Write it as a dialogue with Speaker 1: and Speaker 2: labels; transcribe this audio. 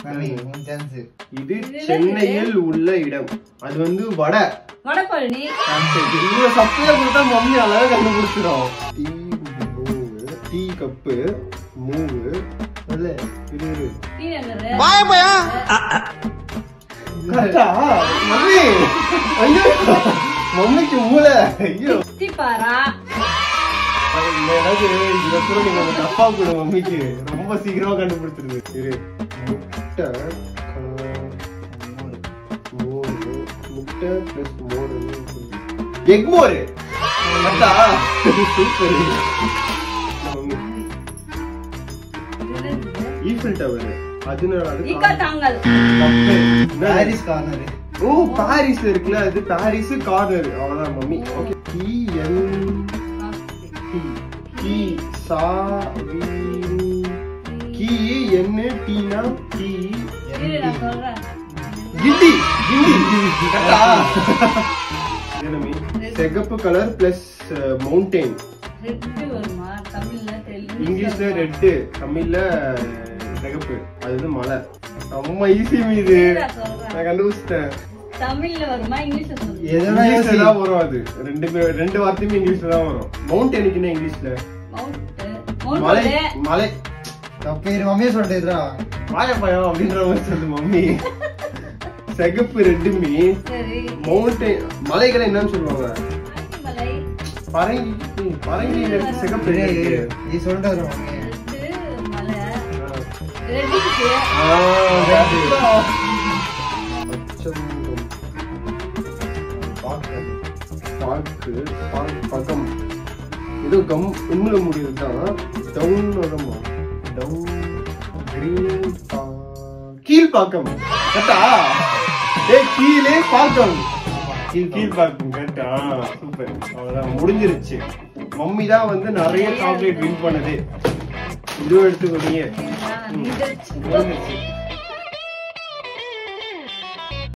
Speaker 1: இது சென்னையில் உள்ள இடம். அது வந்து வடபழனி. இவ்வளவு சப்பையா கொடுத்தா மம்மி அழகா கண்டுபிடிச்சிடும். டீ கப்பு மூவு மம்மிக்கு மூளை. ஐயோ தப்பா கூட மம்மிக்கு ரொம்ப சீக்கிரமா கண்டுபிடிச்சிருது. முட்டை முட்டை plus more egg more. Eiffel tower. Oh பாரிஸ்ல இருக்குல்ல, அது பாரிஸ் கார்னர். அவ்வளவுதான் மம்மி. ஓகே சிகப்பு கலர் பிளஸ் மவுண்டைன். இங்கிலீஷ்ல ரெட், தமிழ்ல சிகப்பு. அது மலை. ரொம்ப ஈஸி மீது நான் கண்டுபிடிச்சிட்டேன். தமிழ்ல வருமா இங்கிலீஷ்ல சொல்லுங்க? இங்கிலீஷ்ல தான் வரும். அது ரெண்டு வார்த்தையுமே இங்கிலீஷ்ல தான் வரும். மவுண்டனுக்கு என்ன இங்கிலீஷ்ல? மலை. மலை பேர் மம்மியே சொல்லிட்டேடா. பாயம் அப்படின்ற மாதிரி சொல்லு மம்மி. சிகப்பு ரெண்டுமே மவுண்டன். மலைகளை என்னன்னு சொல்லுவாங்க? பரங்கி. பரங்கி சிகப்பு. நீ சொல்லிட்டு பக்கம் ஏதோ கம் உண்மையில முடியுதுதான். கீழ்பாக்கம். கரெக்டா? கீழே பாக்கம். கீழ்பாக்கம் கரெக்டா? சூப்பர். அவ்வளவுதான் முடிஞ்சிருச்சு. மம்மி தான் வந்து நிறைய சாக்லேட் வின் பண்ணது. இது எடுத்துக்கோங்க.